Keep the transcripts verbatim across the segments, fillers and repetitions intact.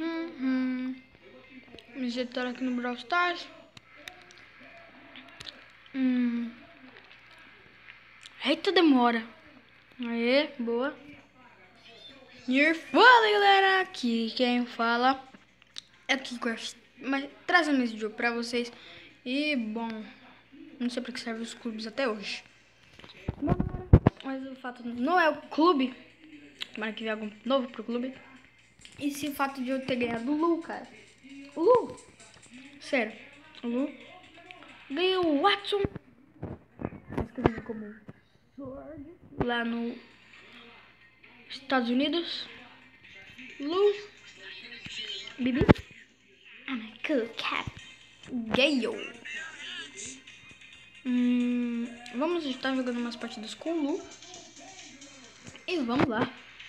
Uhum. Me injetaram aqui no Brawl Stars. Hum. Eita, demora. Aê, boa. E fala, galera. Aqui quem fala é Keycraft. Mas trazendo esse jogo pra vocês. E, bom, não sei pra que serve os clubes até hoje. Bom, mas o fato não é o clube. Tomara que venha algo novo pro clube. E se o fato de eu ter ganhado o Lu, cara. O Lu. Sério. O Lu. Ganhei o Watson. Escrevi como Sword. Lá no Estados Unidos. Lu. Bibi. And a cool cat. Gale. Hum, vamos estar jogando umas partidas com o Lu. E vamos lá.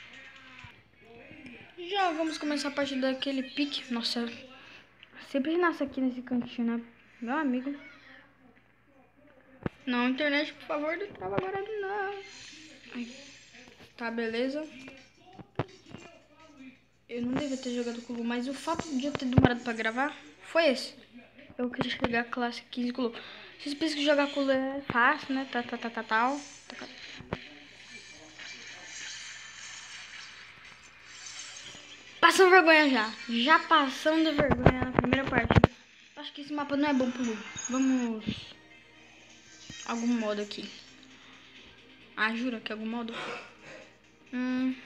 Já vamos começar a partida daquele pique. Nossa, sempre nasce aqui nesse cantinho, né? Meu amigo. Não, internet, por favor, não trava agora não. Ai. Tá, beleza. Eu não devia ter jogado com o Lu, mas o fato de eu ter demorado pra gravar foi esse. Eu queria chegar a classe quinze com o Lu. Vocês pensam que jogar com o Lu é fácil, né? Tá, tá, tá, tá, tal. Passando vergonha já. Já passando vergonha na primeira partida. Acho que esse mapa não é bom pro Lu. Vamos... Algum modo aqui. Ah, jura que é algum modo? Hum...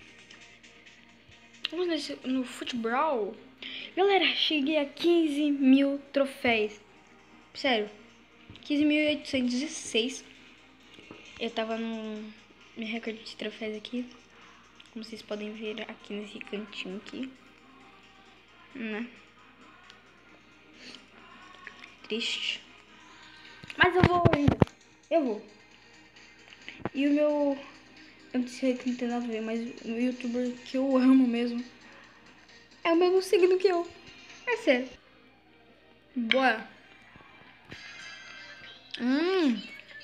Vamos nesse, no futebol. Galera, cheguei a quinze mil troféus. Sério. quinze mil oitocentos e seis. Eu tava no meu recorde de troféus aqui. Como vocês podem ver aqui nesse cantinho aqui. Né? Triste. Mas eu vou ainda. Eu vou. E o meu... Eu não sei que não tem nada a ver, mas o youtuber que eu amo mesmo é o mesmo signo que eu. É sério. Bora. Hum.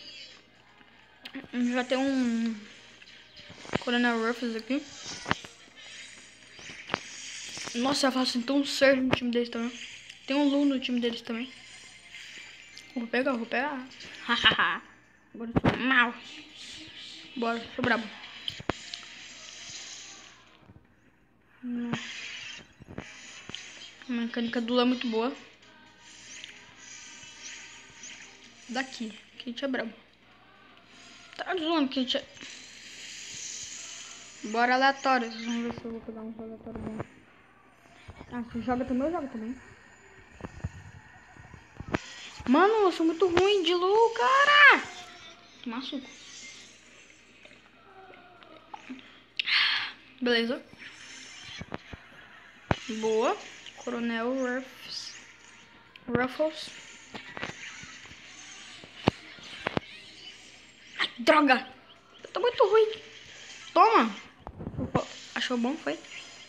Já tem um Coronel Ruffles aqui. Nossa, eu faço então um Surge no time deles também. Tem um Lu no time deles também. Vou pegar, vou pegar. Hahaha. Agora eu sou mal. Bora, sou brabo. Hum. A mecânica do Lu é muito boa. Daqui, que a gente é brabo. Tá zoando que a gente é... Bora aleatório. Vamos ver se eu vou pegar um aleatório bom. Ah, você joga também, eu jogo também. Mano, eu sou muito ruim de Lu, cara. Tomar suco. Beleza. Boa. Coronel Ruffles. Ruffles. Ai, droga. Eu tô muito ruim. Toma. Opa, achou bom, foi?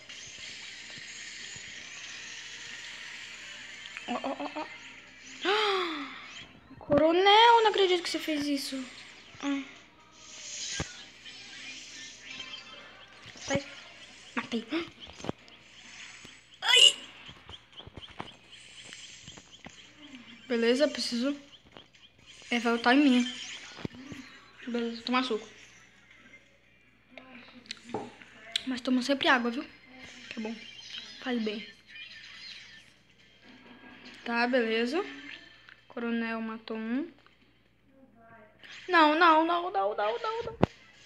Ó, ó, ó, ó. Coronel, não acredito que você fez isso. Ai. Vai. Matei. Ai. Beleza, preciso... É, vai voltar em mim. Beleza, tomar suco. Mas toma sempre água, viu? Que é bom. Faz bem. Tá, beleza. Coronel matou um. Não, não, não, não, não, não, não.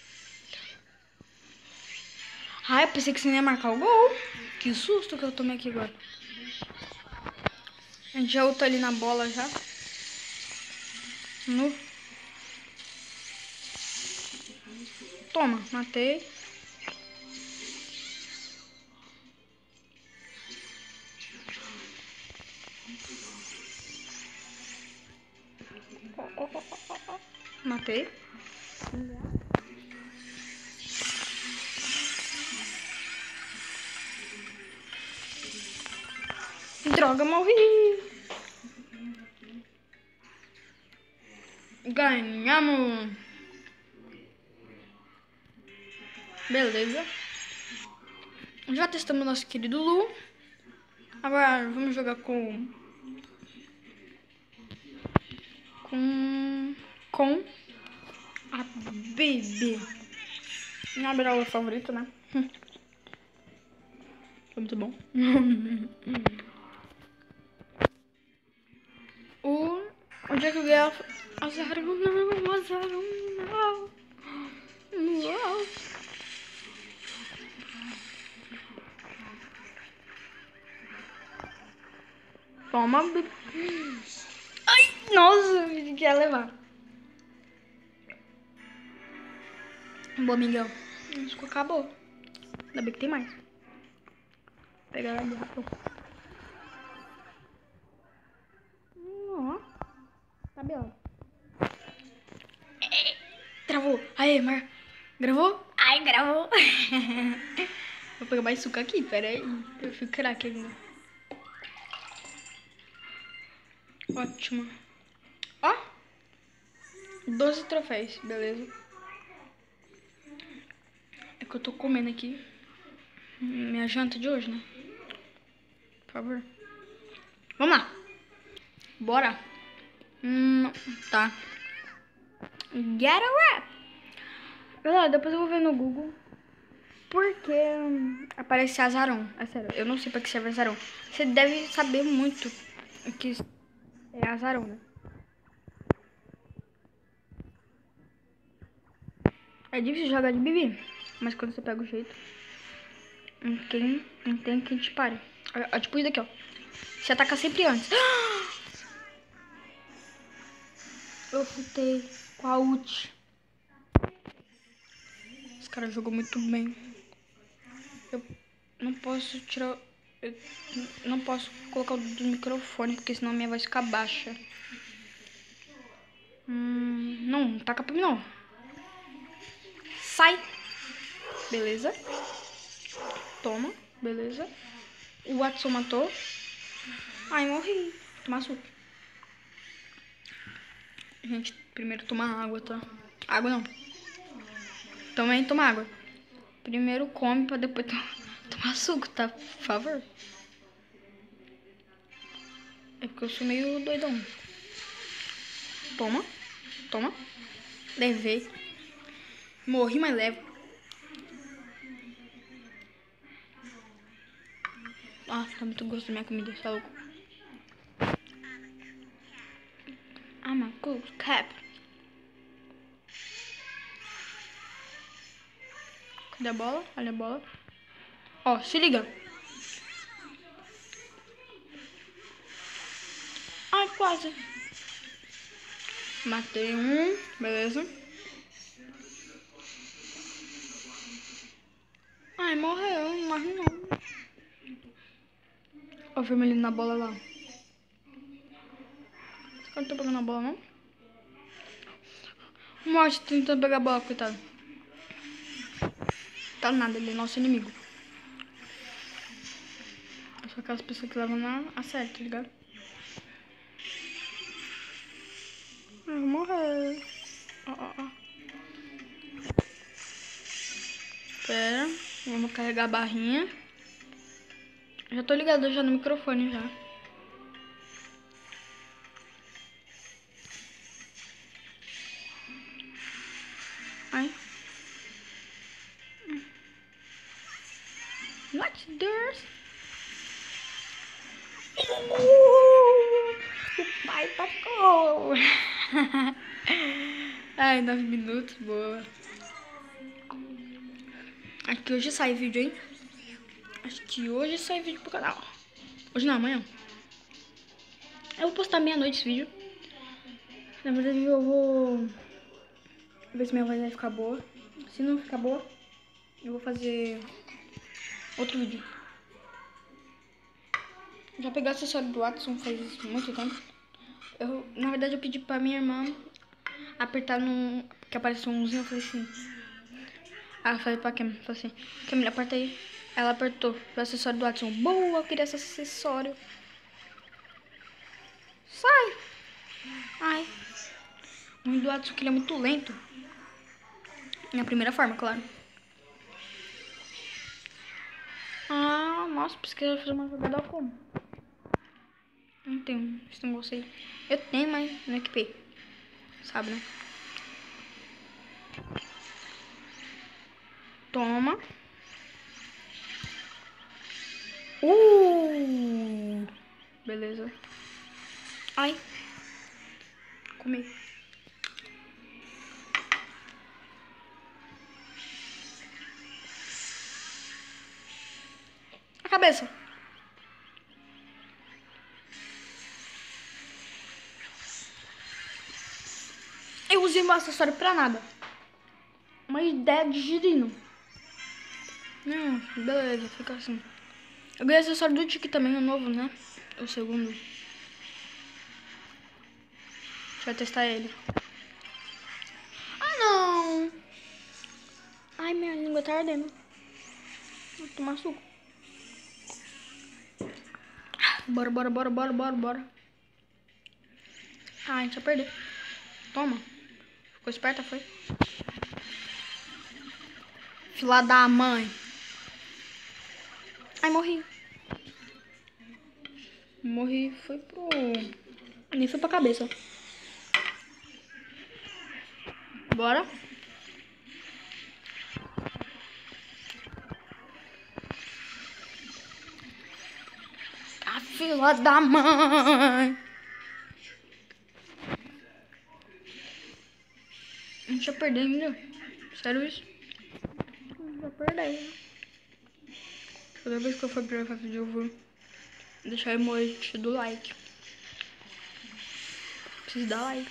Ai, eu pensei que você ia marcar o gol. Que susto que eu tomei aqui agora. A gente já ulta ali na bola já. No. Toma, matei. Matei. Droga, morri. Ganhamos. Beleza. Já testamos nosso querido Lu. Agora vamos jogar com... Com... Com... A Bibi. Minha Brawler favorita, né? Foi muito bom. o... Onde é que eu ganhei? Azarão não, azarão não. Uau. Toma, Bibi. Ai, nossa, eu queria levar. Boa, Miguel. Acho que acabou. Ainda bem que tem mais. Vou pegar ela ali rápido. Ó. Tá bela. Travou. Aê, Mar. Gravou? Ai, gravou. Vou pegar mais suco aqui, pera aí. Eu fico craque ainda. Ótimo. Ó. doze troféus, beleza. É que eu tô comendo aqui. Minha janta de hoje, né? Por favor. Vamos lá. Bora. Hum, tá. Get a rap. Galera, depois eu vou ver no Google. Porque hum, aparece azarão. É sério, eu não sei pra que serve azarão. Você deve saber muito o que é azarão, né? É difícil jogar de Bibi, mas quando você pega o jeito, não tem, não tem quem te pare. É, é tipo isso daqui, ó. Você ataca sempre antes. Eu chutei com a ult. Esse cara jogou muito bem. Eu não posso tirar... Eu não posso colocar o do microfone, porque senão minha voz fica baixa. Hum, não, não taca pra mim não. Sai. Beleza. Toma, beleza. O Watson matou. Ai, morri. Toma suco. Gente, primeiro toma água, tá? Água não. Também toma água. Primeiro come pra depois to tomar suco, tá? Por favor. É porque eu sou meio doidão. Toma. Toma. Levei. Morri, mas levo. Ah, tá muito gosto da minha comida, tá louco. Ah, my cool cap. Cadê a bola? Olha a bola. Ó, se liga. Ai, quase. Matei um, beleza. Ai, morreu, não morre não. Ó, o vermelho na bola lá. Esse cara não tá pegando a bola, não? Morte tentando pegar a bola, coitado. Tá nada, ele é nosso inimigo. Só aquelas pessoas que levam na a sério, tá ligado? Eu vou morrer. Ó, ó, ó. Pera, vamos carregar a barrinha. Já tô ligado já no microfone já. Ai. What's this? Uh, o pai tocou. Ai, nove minutos, boa. Acho que hoje sai vídeo, hein? Acho que hoje sai vídeo pro canal. Hoje não, amanhã. Eu vou postar meia-noite esse vídeo. Na verdade eu vou ver se minha voz vai ficar boa. Se não ficar boa, eu vou fazer outro vídeo. Já peguei o acessório do Watson faz muito tempo. Eu, na verdade eu pedi pra minha irmã apertar no... que apareceu um umzinho, eu falei assim... Aí eu falei pra Cam, falei assim, Cam, aperta aí. Ela apertou o acessório do Watson. Boa, eu queria esse acessório. Sai! Ai. O ruim do Watson que ele é muito lento. Na primeira forma, claro. Ah, nossa, pensei que ia fazer uma jogada como? Não tenho esse negócio aí. Eu tenho, mas não equipei. Sabe, né? Toma. Uh! Beleza. Ai. Comi. A cabeça. Eu usei meu acessório pra nada. Uma ideia de girino. Hum, beleza, fica assim. Eu ganhei acessório do Tiki também, o novo, né? O segundo. Deixa eu testar ele. Ah, não! Ai, minha língua tá ardendo. Vou tomar suco. Bora, bora, bora, bora, bora, bora. Ah, a gente ia perder. Toma. Ficou esperta, foi? Fila da mãe. Ai, morri. Morri, foi pro... Nem foi pra cabeça. Bora. A fila da mãe. A gente ia perder ainda. Sério isso? Já perder. Toda vez que eu for gravar vídeo, eu vou deixar o emoji do like. Preciso dar like.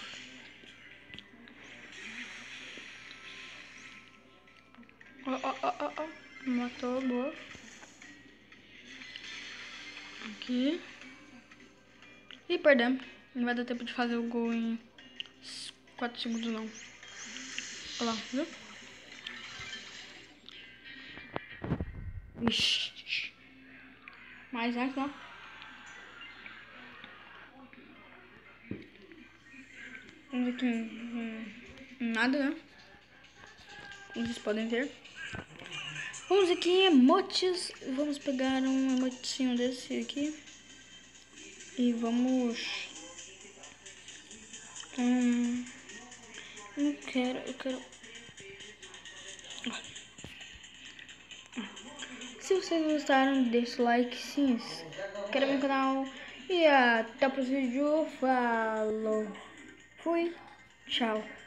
Ó, ó, ó, ó, ó. Matou, boa. Aqui. E perdemos. Não vai dar tempo de fazer o gol em quatro segundos, não. Olha lá, viu? Ixi. Mais antes, não. Vamos aqui. Hum, nada, né? Como vocês podem ver. Vamos aqui em emotes. Vamos pegar um emotinho desse aqui. E vamos... Hum... Não quero, eu quero... Se vocês gostaram, deixa o like, se inscreve no canal. E até o próximo vídeo. Falou. Fui. Tchau.